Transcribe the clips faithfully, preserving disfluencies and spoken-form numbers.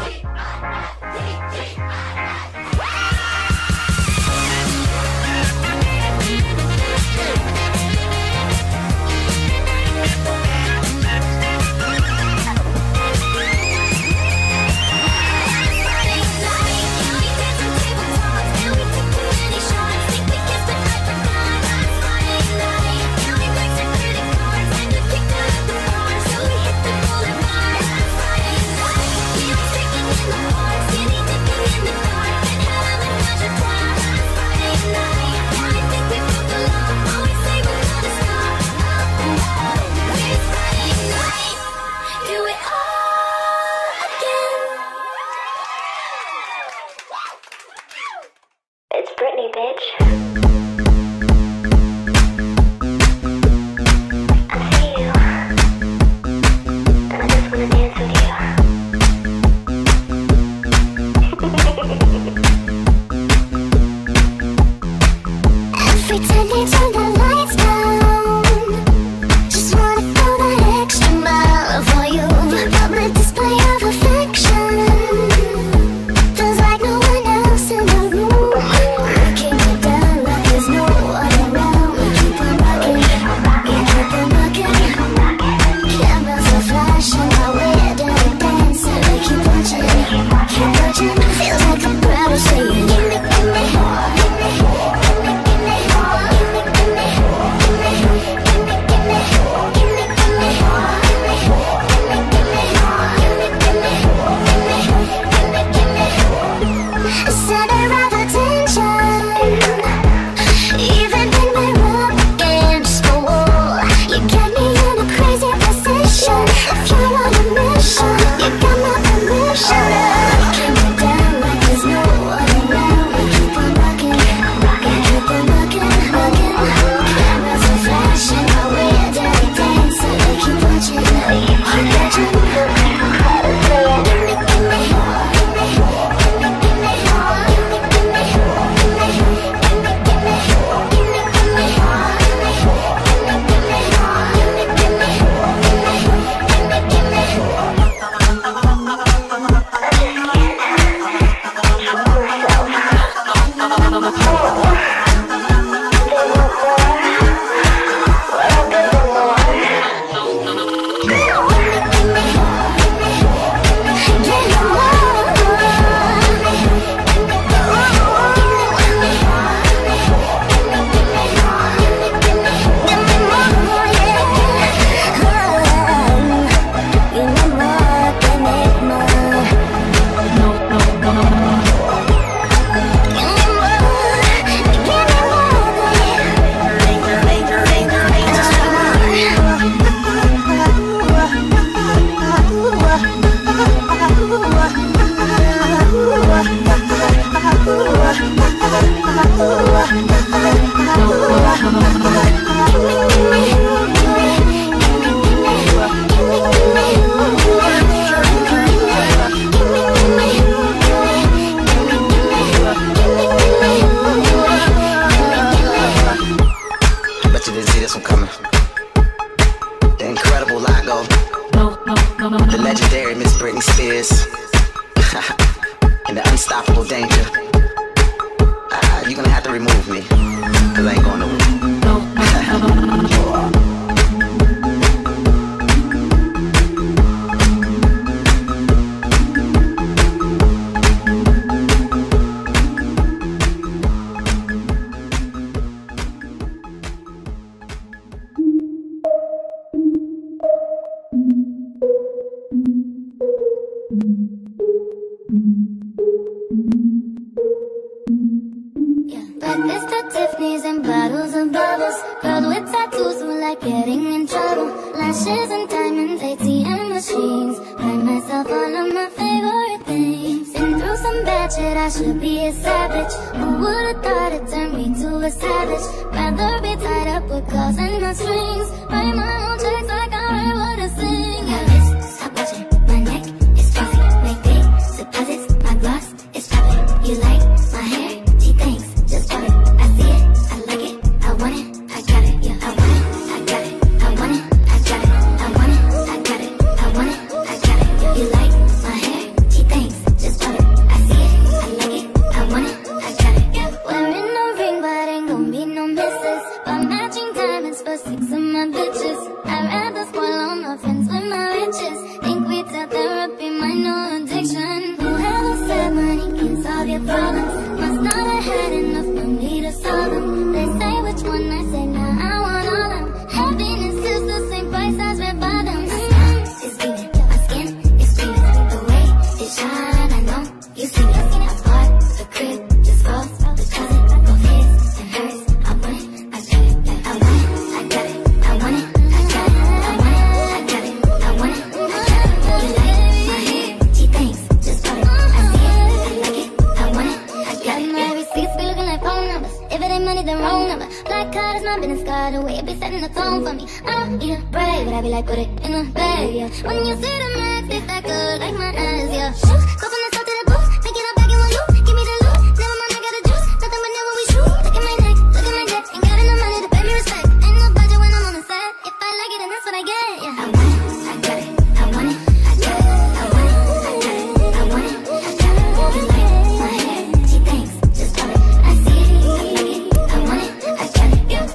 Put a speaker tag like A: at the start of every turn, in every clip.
A: It's Britney, bitch. I see you, and I just wanna dance with you. Every time they turn the lights down, just wanna go the extra mile for you. Public display of affection, feels like no one else in the room. Breaking it down like there's no one around. We keep on rocking, we keep on rocking. Cameras are flashing while we're doing dancing. We keep watching, keep watching. Feels like I'm proud to say, give me, give me, give me, give me, give me. Center of attention, even when we're up against the wall. You get me in a crazy position. If you're on a mission, you got my permission. Breaking it down like there's no one around. We keep on rocking, rocking, keep on rocking, rocking. Cameras are flashing while we're dirty dancing. We keep watching, keep watching. Give me, give me, give me, give me, give me.
B: Bet you didn't see this one coming. The incredible Lago, the legendary Miss Britney Spears, and the unstoppable Danger. Uh, you're gonna have to remove me, cause I ain't going nowhere.
A: Breakfast at Tiffany's and bottles of bubbles. Girls with tattoos who like getting in trouble. Lashes and diamonds, A T M machines. Buy myself all of my favorite things. Been through some bad shit, I should be a savage. Who would've thought it turned me to a savage? Rather be tied up with calls and no strings. Write my own checks like I write what I sing. My wrist, stop watching, my neck is flossy. Make big deposits, my gloss is popping. You like my hair? She thinks. Just bought it, I see it, I like it, I want it, I got it, yeah, I want it, I got it, I want it, I got it, I want it, I got it, I want it, I got it. You like my hair? She thinks. riches. Think retail therapy might know addiction. Whoever said money can solve your problems must not have had enough money to solve them. They say which one, I say nah, I want all them. Happiness is the same price as red bottoms. My sky is beaming, my skin is beaming. The way it shine, I know you see me. I bought the crib, just falls, the closet, both his and hers. I want it, I got it, I want it, I got it, I want it, I got it, I want it, I got it, I want it, I got it. You like my hair? She thinks, just bought it. I see it, I like it, I want it, I got it. My receipts be looking like phone numbers. If it ain't money, then wrong number. Black card is my business card, the way it be setting the tone for me. I don't eat a bread, but I be like, put it in a bag, yeah. When you see the max, they stack up like my ass, yeah. Shoot, go from the south to the booth, make it all back in one loop. Give me the loot, never mind, I got the juice. Nothing but never we shoot. Look at my neck, look at my neck. Ain't got enough money to pay me respect. Ain't no budget when I'm on the set. If I like it, then that's what I get, yeah. I want it, I got it, I want it, I got it, I want it, I got it, I want it, I got it. You like my hair? She thinks, just bought it. I see it, I like it, I want it, I got it, yeah.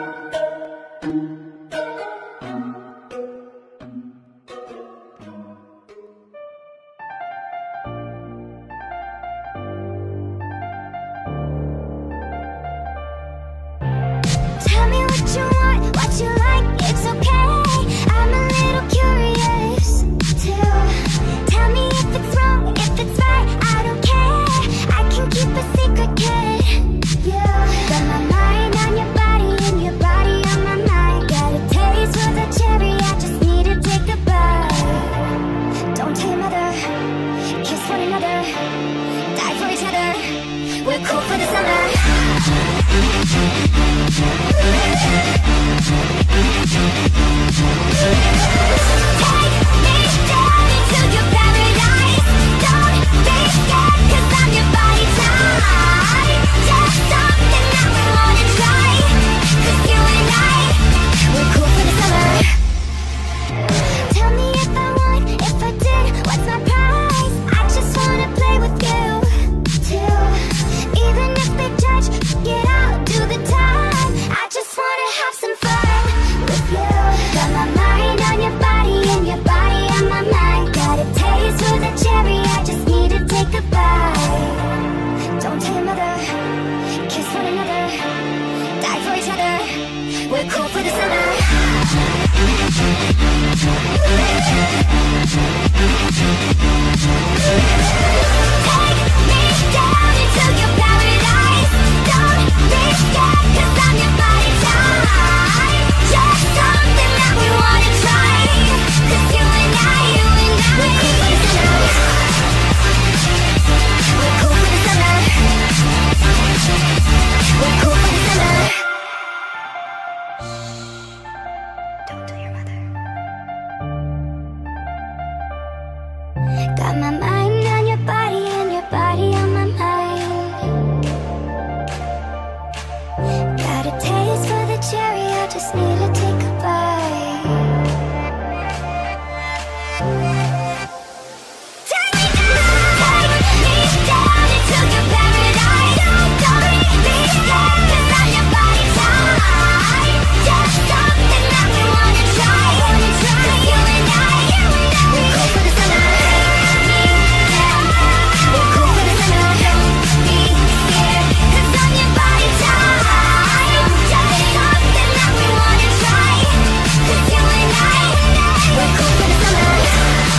A: Tell me what you want, what you like, it's okay. I'm a little curious too. Tell me if it's wrong, if it's right, I don't care. I can keep a secret, kid. Yeah. Got my mind on your body and your body on my mind. Got a taste for the cherry, I just need to take a bite. Don't tell your mother, kiss one another, die for each other. We're cool for the summer. We're cool for the summer. Take me down into your paradise. Don't be scared, cause I'm your body type. Just something that we wanna try. Cause you and I, you and I, we're cool for the summer. We're cool for the summer. We're cool for the summer. Got my mind on your body and your body on my mind. Got a taste for the cherry, I just need to take a bite. Take me down, take me down into your paradise. Don't be scared, cause I'm your body type. Just something that we wanna try. Cause you and I, we're cool for the summer. We're cool for the summer.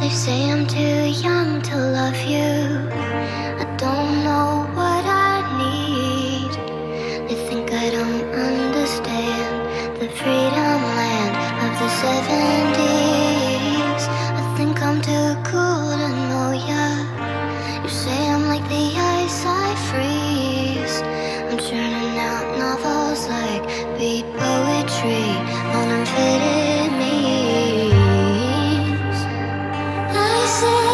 A: They say I'm too young to love you. I don't know what I need. They think I don't understand the freedom land of the seventies. I think I'm too cool to know ya. You say I'm like the ice I freeze. I'm churning out novels like beat poetry on unfitted memes. I say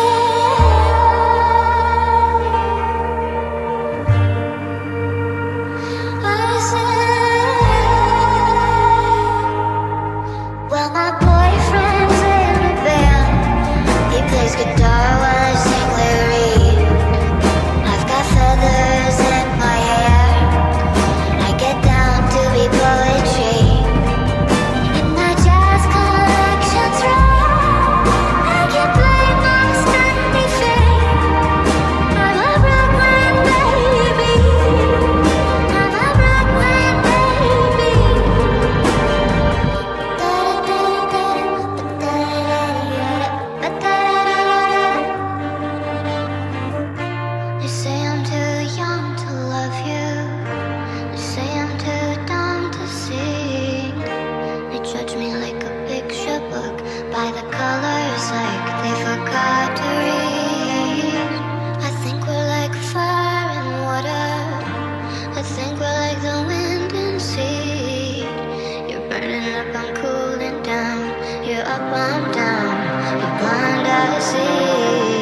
A: guitar while I sing lyrics. I've got feathers in my hair. I get down to be poetry. And my jazz collection's rare. I can play most anything. I'm a Brooklyn baby. I'm a Brooklyn baby. They say I'm too young to love you. They say I'm too dumb to sing. They judge me like a picture book by the colors like they forgot to read. I think we're like fire and water. I think we're like the wind and sea. You're burning up, I'm cooling down. You're up, I'm down. You're blind, I see.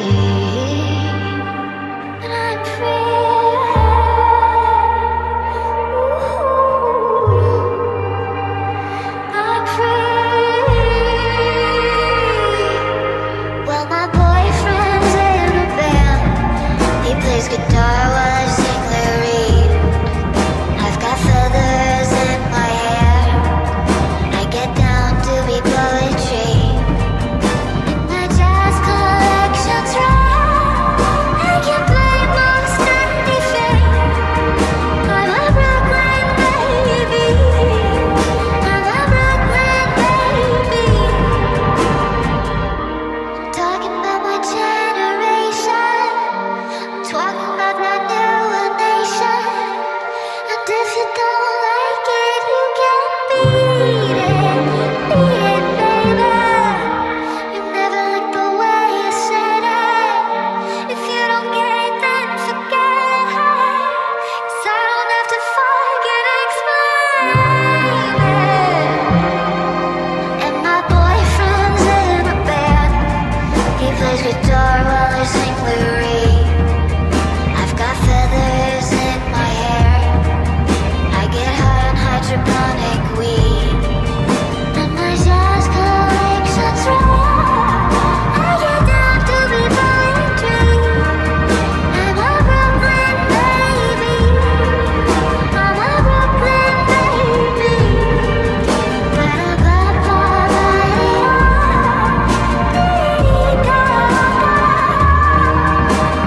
A: Guitar while I sing lyrics. I've got feathers in my hair. I get down to be poetry. And my jazz collection's rare. I can play most anything. I'm a Brooklyn baby. I'm a Brooklyn baby. I'm talking about my generation. Talking about that new nation. And if you don't like it, you can beat it. Beat it, baby. You never liked the way you said it. If you don't get it, then forget it. 'Cause I don't have to fucking explain it. And my boyfriend's in a band. He plays guitar while I sing lyrics. Got feathers in my hair. I get high on hydroponic weed. And my jazz collection's rare. I get down to be poetry. I'm a Brooklyn baby. I'm a Brooklyn baby. Ba-da-ba-ba-ba-da-da.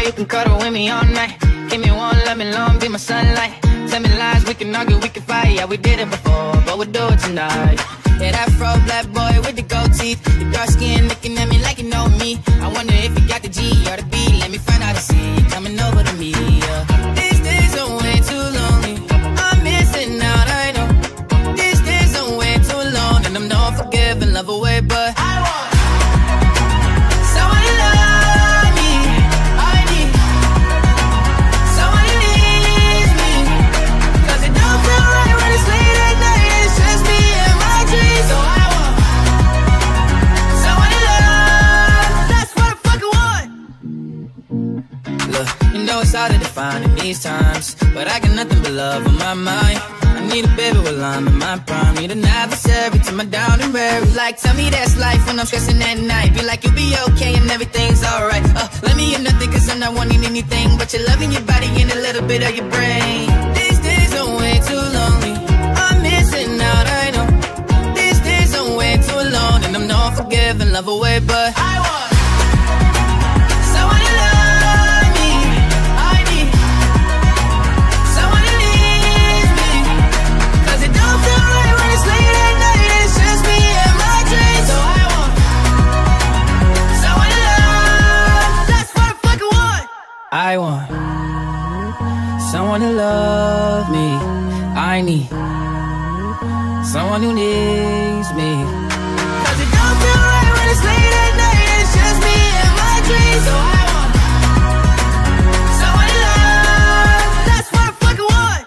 C: you can cuddle with me all night. Give me one, let me long, be my sunlight. Tell me lies, we can argue, we can fight. Yeah, we did it before, but we'll do it tonight. Yeah, that fro black boy with the gold teeth, the dark skin looking at me like you know me. I wonder if you got the G or the B. Let me find out and see you coming over to me. Yeah. These days are way too lonely. I'm missing out, I know. These days are way too long, and I'm not forgiving, love away, but I want someone to love me. I need someone who needs me, 'cause it don't feel right when it's late at night. It's just me and my dreams. So I want someone to love. That's what I fucking want. Look, you know it's hard to define in these times, but I got nothing but love on my mind. I need a baby while I'm in my prime. Need an adversary to my down and weary. Like, tell me that's life when I'm stressing at night. Be like, you'll be okay and everything's alright. Uh, let me hear nothing, 'cause I'm not wanting anything but your love in your body and a little bit of your brain. These days are way too lonely. I'm missing out, I know. These days are way too long, and I'm not forgiving, love away, but I want someone to love me. I need someone who needs me, 'cause it don't feel right when it's late at night. It's just me and my dreams. So I want someone to love. That's what I fucking want. I want someone to love me. I need someone who needs me, 'cause it don't feel right when it's late at night. It's just me and my dreams. So I want someone to love. That's what I fucking want.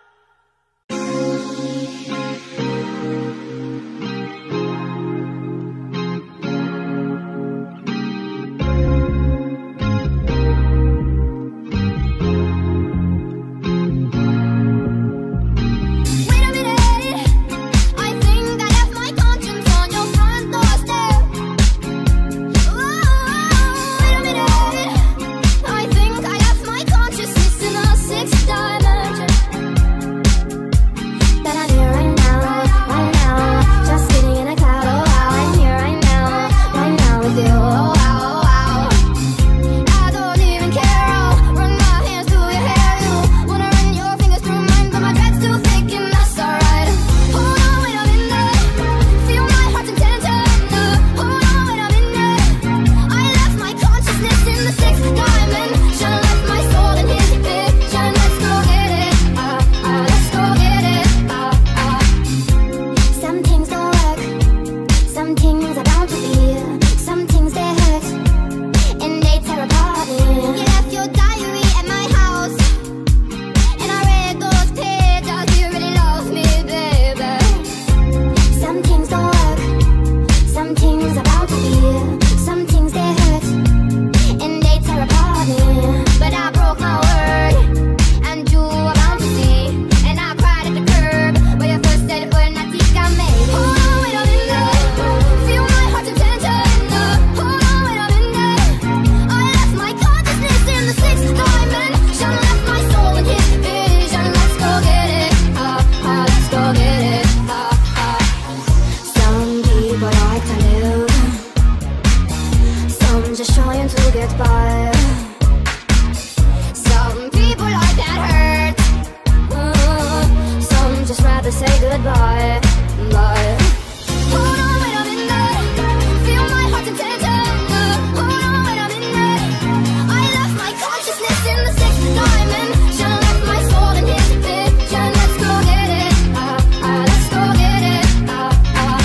A: Wait a minute, I think I left my conscience on your front doorstep. Whoa, wait a minute, I think I left my consciousness in a sixth dimension. But I'm here right now, right now, just sitting in a cloud. Oh wow, I'm here right now, right now with you. Oh wow, oh wow, I don't even care. I'll run my hands through your hair. You wanna run your fingers through mine, but my dread's too thick and that's alright. Hold on, wait a minute, feel my heart's intention. Uh, hold on, wait a minute, I left my consciousness in the sixth dimension. Left my soul in his vision. Let's go get it, uh, uh, let's go get it, uh, uh. Some things don't work, some things are bound to be, some things they hurt and they tear apart me. You left your diary at my house, and I read those pages. You really love me, baby. Some things don't work, some things are bound to be, some things they hurt and they tear apart me. But I broke my word, and you were bound to see, and I cried at the curb where you first said when I think I made. Hold on, wait a minute, feel my heart's intention. Uh, hold on, wait a minute, I left my consciousness in the sixth dimension. Left my soul in his vision. Let's go get it, uh, uh, let's go get it, uh, uh. Some people like to live, some just trying to get by. Some people like that hurt, uh, some just rather say goodbye. Bye. Hold on, wait a minute, feel my heart's intention. Uh, hold on, wait a minute, I left my consciousness in the sixth dimension. Left my soul in his vision. Let's go get it, uh, uh, let's go get it, uh, uh.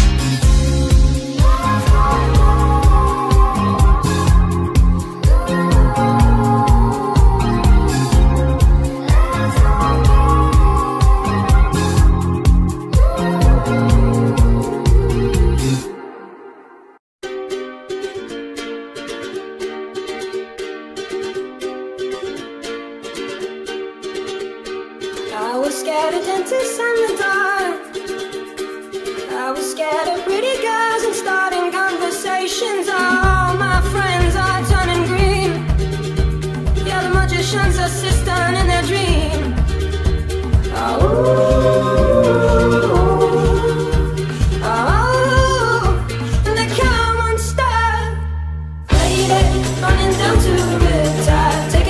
D: I was scared of dentists and the dark. I was scared of pretty girls and starting conversations. All my friends are turning green. Yeah, the magician's assistant in their dream. Oh, oh, and the car monster. Lady running down to the riptide.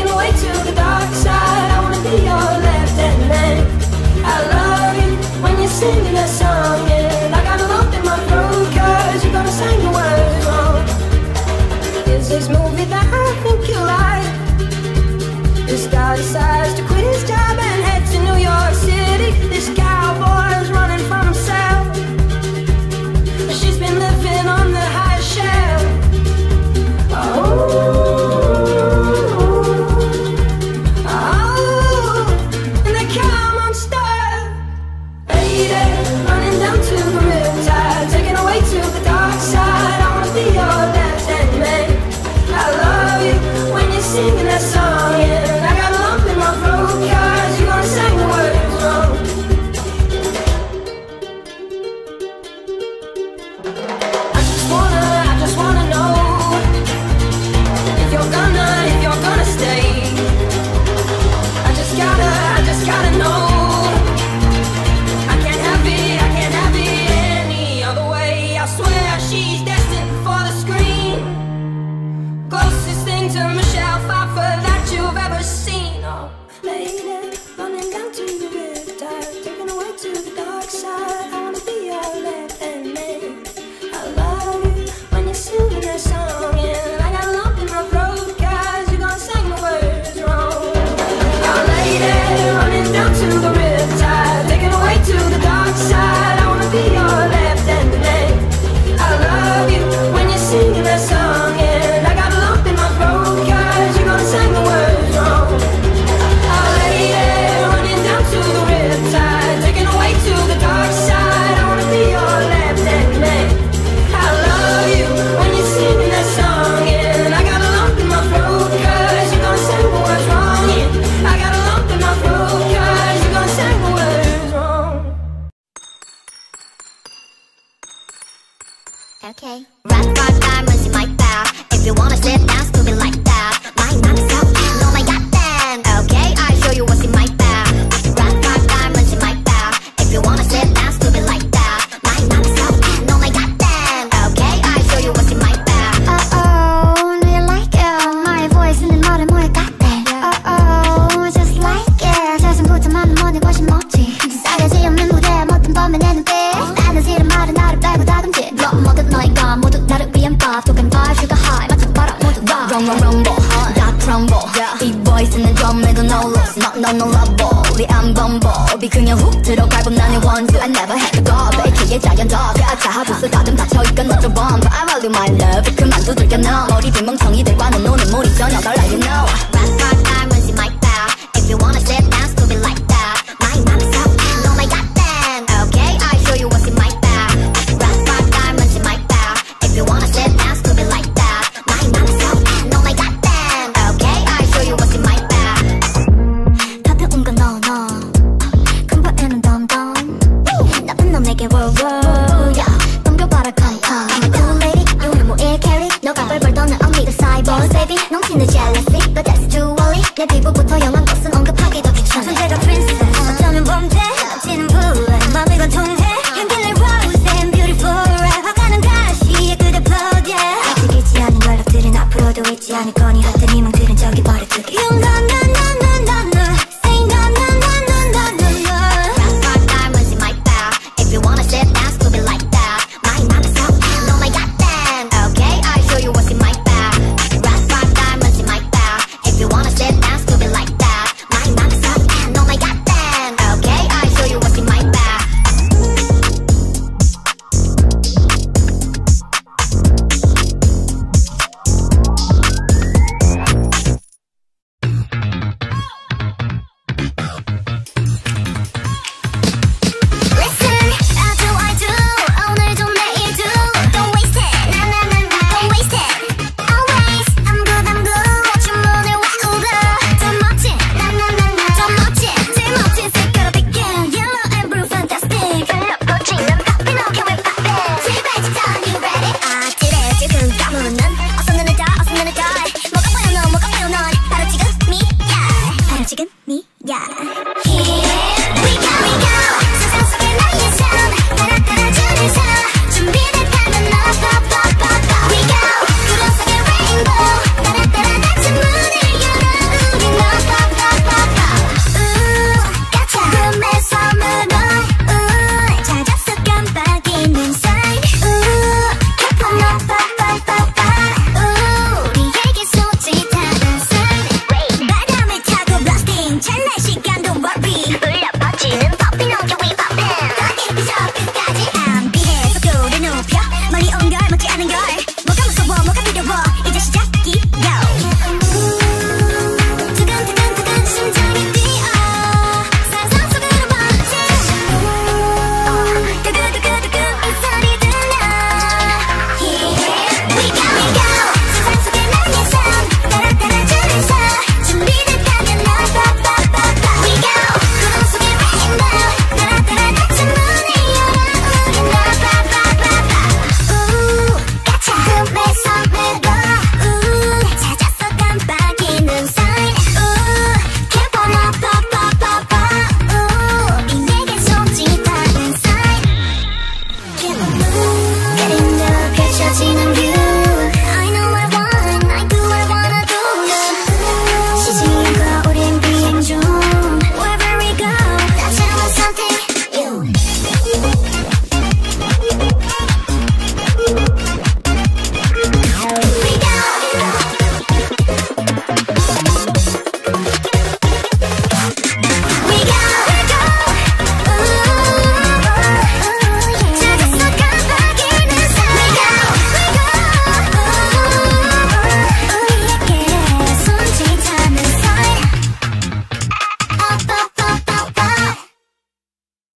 A: Okay. Red rock diamonds in my bag. If you wanna sit down, stupid like that. My mom is so bad, oh my god damn. Okay, I show you what's in my bag. Red rock diamonds in my bag. If you wanna sit down, stupid like that. My mom is so bad, oh my god damn. Okay, I show you what's in my bag. Uh oh, do you like it? My voice in the mother more got that. Uh oh, just like it. 세상부터 많은 money 훨씬 멋지. 싸가지 없는 무대에 멋진 범에 내 눈빛. 나는 싫은 말은 나를 빼고 다듬지. 모두 너희가 모두 나를 위한 밥. 독한 bar, sugar high 맞춰봐라 모두 다. Wrong wrong rumble, 다 crumble. 이 voice는 drum에도 no loss. No no no love, 우리 안 bumble. 그냥 훅 들어갈고 나는 원수. I never had to go, bake의 giant dog. 아차 부스 가끔 닫혀있건 너저 bomb. I value my love. 그만 두들겨 너. 머리 빈 멍청이들과는 노는 물이 전혀 달라 you know. Rock rock diamonds in my bag. If you wanna sit down, stupid like that. My mom is so bad, oh my god damn. Okay, I show you what's in my bag. Rock rock diamonds in my bag. If you wanna sit down, stupid like that. My mom is so bad, oh my god damn. Okay, I show you what's in my bag. 가벼운 건 no no. 큰 바에는 덤덤. 나쁜 놈 내게 wow wow. Yeah, 덤벼봐라 come come. I'm a cool lady, you 뭐 일 캐리. 너가 벌벌 떠는 언니가 cyborg baby. 넘치는 jealousy, but that's too early. 내 피부부터 영